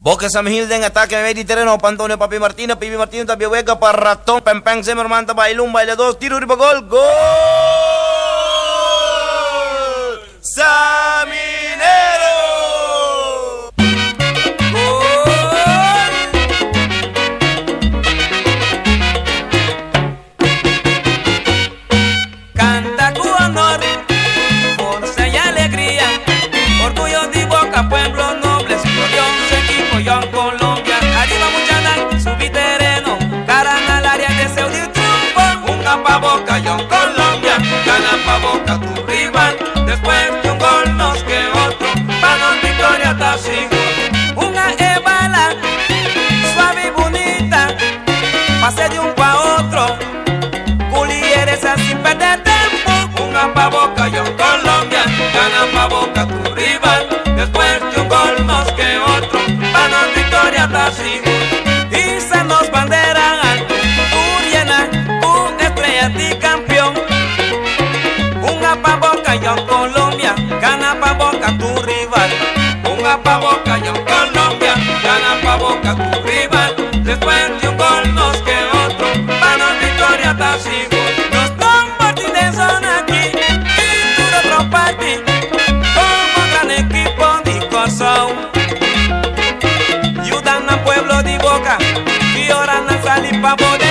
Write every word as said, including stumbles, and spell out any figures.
Boca Sam Hilda en ataque de medio terreno para Antonio Papi Martínez. Pipi Martínez también hueca para Ratón. Pempeng Semerman baila un baile dos. Tiro y gol. ¡Gol! ¡Saminero! Canta tu honor, fuerza y alegría, orgullo de Boca, pueblo noble, glorioso equipo, Young Colombia, arriba Muchanan, subí terreno, caran al área de seu de triunfo, una pa' Boca, Young Colombia, gana pa' Boca tu rival, después de un gol nos que otro, pa' nos victoria ta sigo, una ebala, suave y bonita, pase de un pa' otro, culieres así perder tiempo, una pa' Boca, Young Colombia, gana pa' Boca tu rival, después de un gol nos que otro, pa' nos victoria ta sigo, y se nos bandera alto, Uriena, un estrella de campeón, una pa' Boca, Young Colombia, gana pa' Boca tu rival, una pa' Boca, Young Colombia, gana pa' Boca tu rival, después de un gol nos que otro, pa' nos victoria ta sigo. Ayudan al pueblo de Boca y ahora no salir pa' poder.